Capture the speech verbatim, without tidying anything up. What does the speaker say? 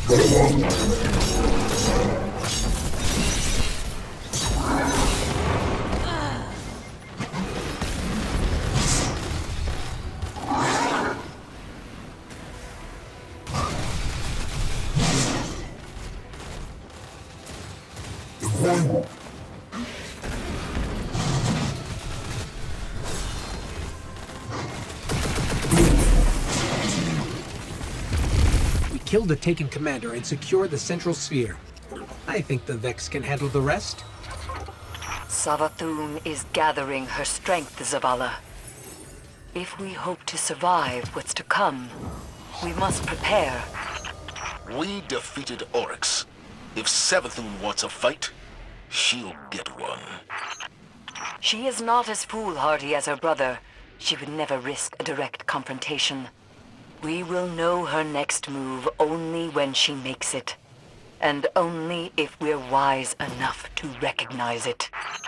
We killed the Taken commander and secured the central sphere. I think the Vex can handle the rest. Savathun is gathering her strength, Zavala. If we hope to survive what's to come, we must prepare. We defeated Oryx. If Savathun wants a fight, she'll get one. She is not as foolhardy as her brother. She would never risk a direct confrontation. We will know her next move only when she makes it. And only if we're wise enough to recognize it.